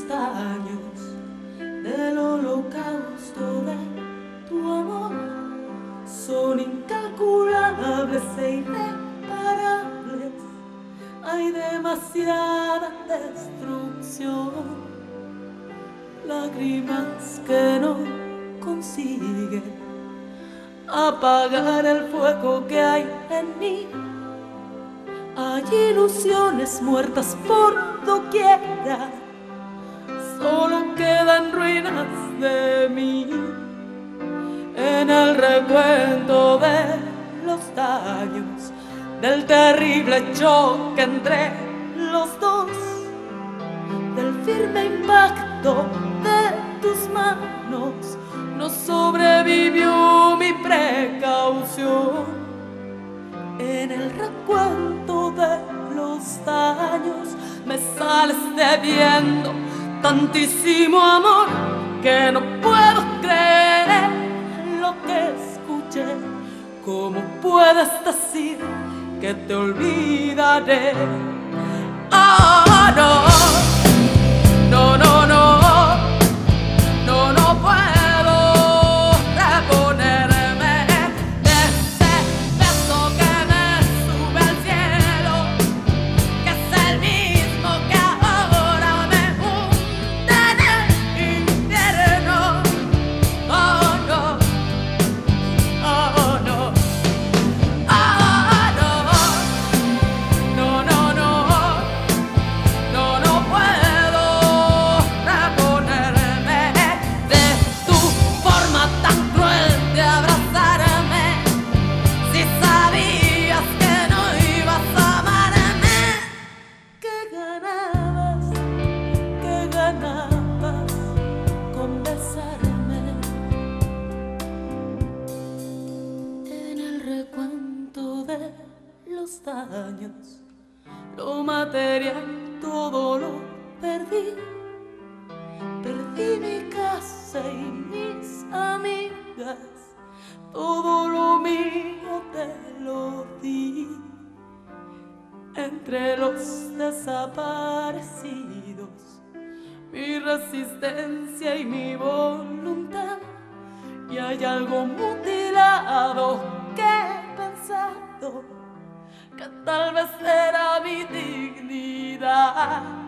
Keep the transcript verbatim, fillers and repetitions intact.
los daños del holocausto de tu amor son incalculables e irreparables. Hay demasiada destrucción, lágrimas que no consiguen apagar el fuego que hay en mí. Hay ilusiones muertas por doquiera, solo quedan ruinas de mí. En el recuento de los daños, del terrible choque entre los dos, del firme impacto de tus manos, no sobrevivió mi precaución. En el recuento de los daños me sales debiendo tantísimo amor que no puedo creer lo que escuché. ¿Cómo puedes decir que te olvidaré? Oh, no, no, no, no, no, no puedo reponerme de ese beso que me sube al cielo, que es el mismo que ahora me hunde en el infierno. Oh, no, oh, no, oh, no, no, no, no, no, no puedo reponerme de tu forma tan cruel de abrazarme. Si sabías que no ibas a amarme, ¿qué ganabas? ¿Qué ganabas con besarme? En el recuento de los daños, lo material todo lo perdí. Perdí mi casa y mis amigas, todo lo mío te lo di. Entre los desaparecidos, mi resistencia y mi voluntad, y hay algo mutilado que he pensado que tal vez era mi dignidad.